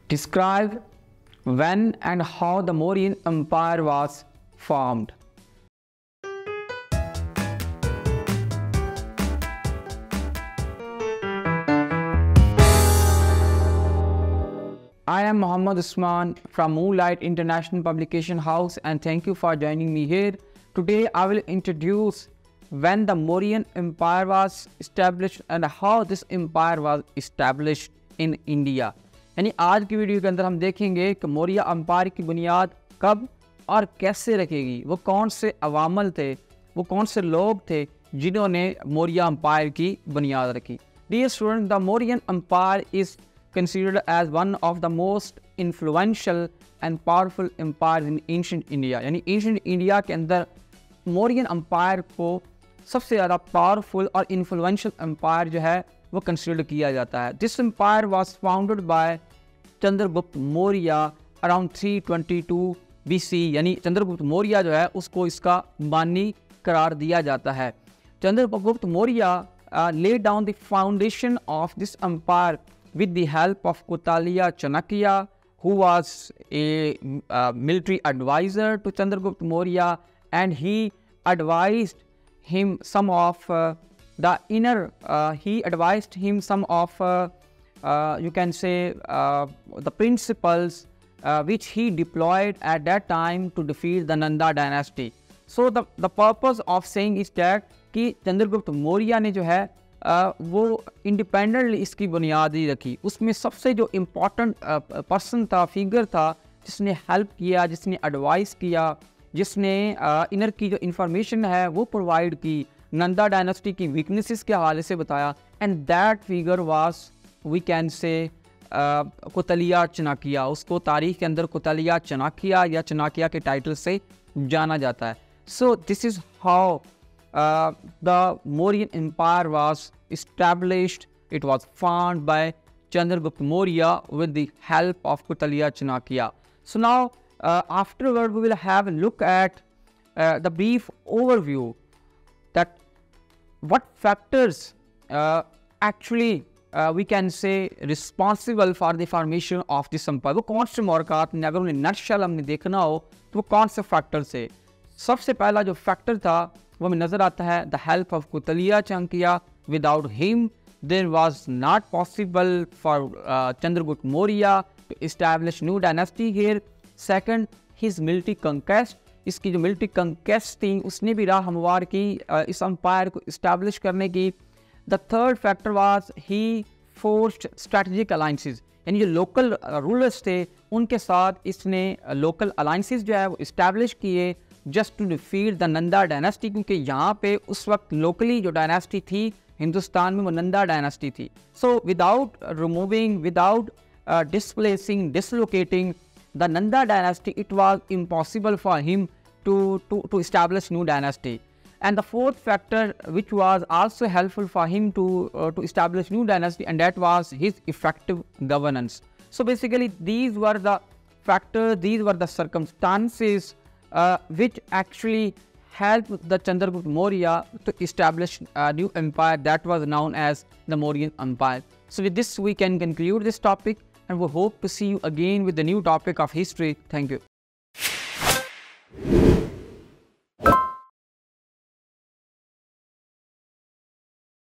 Describe when and how the Mauryan Empire was formed. I am Muhammad Usman from Moonlight International Publication House, and thank you for joining me here. Today I will introduce when the Mauryan Empire was established and how this empire was established in India. यानी आज की video के अंदर हम देखेंगे कि Maurya empire की बुनियाद कब और कैसे रखेगी, वो कौन से अवामल थे, वो कौन से लोग थे जिन्होंने मौर्य अम्पायर की बुनियाद रखी. Dear student, the Mauryan Empire is considered as one of the most influential and powerful empires in ancient India. यानी ancient India के अंदर मौर्यन अम्पायर को सबसे ज़्यादा पावरफुल और इन्फ्लुएंशियल एम्पायर जो है वो कंसिडर किया जाता है. This empire was founded by Chandragupta Maurya around 322 BC. यानी चंद्रगुप्त मौर्य जो है उसको इसका बानी करार दिया जाता है. Chandragupta Maurya laid down the foundation of this empire with the help of Kautilya Chanakya, who was a military advisor to Chandragupta Maurya, and he advised him some of you can say the principles which he deployed at that time to defeat the Nanda dynasty. So the purpose of saying is that कि चंद्रगुप्त मौर्य ने जो है वो independently इसकी बुनियादी रखी. उसमें सबसे जो इम्पोर्टेंट पर्सन था, फिगर था, जिसने हेल्प किया, जिसने एडवाइस किया, जिसने इनर की जो इंफॉर्मेशन है वो प्रोवाइड की, नंदा डायनेस्टी की वीकनेसेस के हवाले से बताया, and that figure was we can say Kautilya Chanakya. उसको तारीख के अंदर कौटिल्य चाणक्य या चाणक्य के टाइटल से जाना जाता है. So this is how the Mauryan Empire was established. It was founded by Chandragupta Maurya with the help of Kautilya Chanakya. So now afterward we will have a look at the brief overview that what factors actually we can say responsible for the formation of this empire. वो कौन से मौरकात ने अगर उन्हें nutshell हमने देखना हो तो वो कौन से फैक्टर से. सबसे पहला जो फैक्टर था वो हमें नज़र आता है the help of Kautilya Chanakya. Without him there was not possible for Chandragupta Maurya to establish new dynasty here. Second, his military conquest. इसकी जो मिलिट्री कंक्वेस्ट थी उसने भी राह हमवार की इस एम्पायर को इस्टेब्लिश करने की. The third factor was he forced strategic alliances. यानी जो लोकल रूलर्स थे उनके साथ इसने लोकल अलाइंसेस जो है वो इस्टेब्लिश किए just to defeat the Nanda dynasty, क्योंकि यहाँ पे उस वक्त लोकली जो डायनेस्टी थी हिंदुस्तान में वो नंदा डायनेस्टी थी. So without removing, without displacing, dislocating the Nanda dynasty, it was impossible for him to establish new dynasty. And the fourth factor which was also helpful for him to establish new dynasty, and that was his effective governance. So basically these were the factors, these were the circumstances which actually helped the Chandragupta Maurya to establish a new empire that was known as the Mauryan Empire. So with this we can conclude this topic, and we hope to see you again with the new topic of history. Thank you.